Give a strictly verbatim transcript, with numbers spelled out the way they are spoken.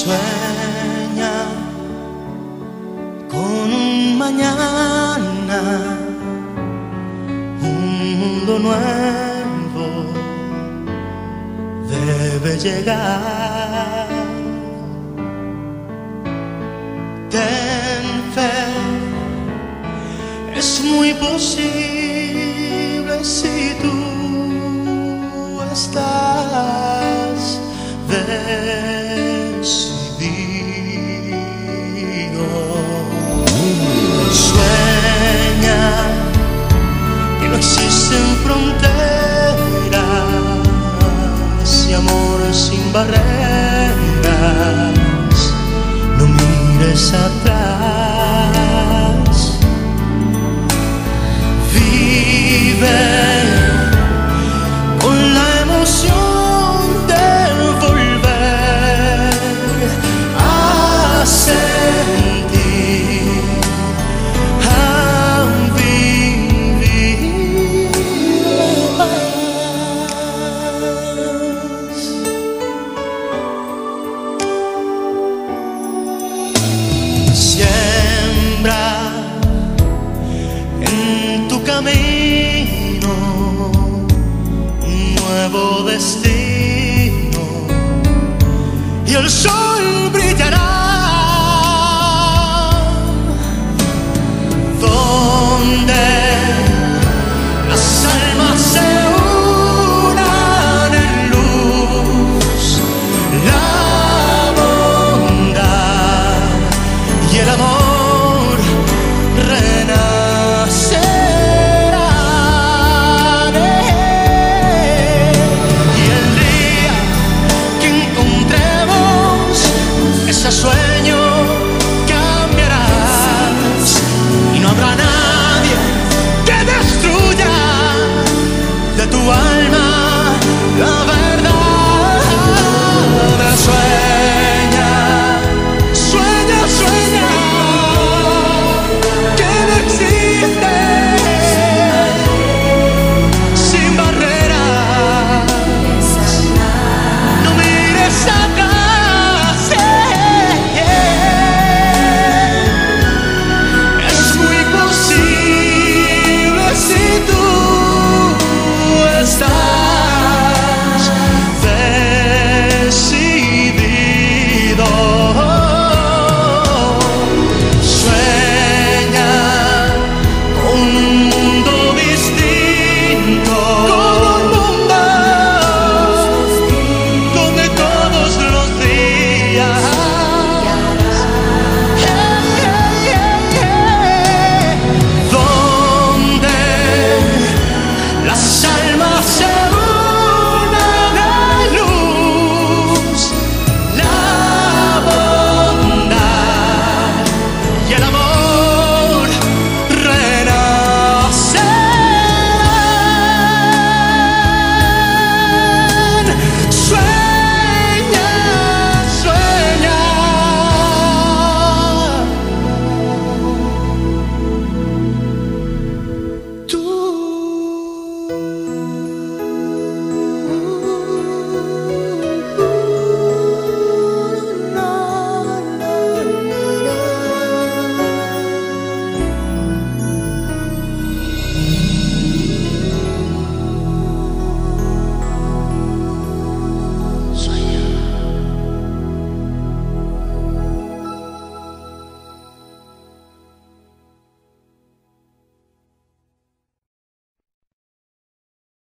Sueña con un mañana, un mundo nuevo debe llegar. Ten fe, es muy posible si tú estás decidido. Sueña que no existen fronteras y amor sin barreras. No mires atrás, vive con la emoción de volver a sentir, a vivir más. Siembra en tu camino un nuevo destino y el sol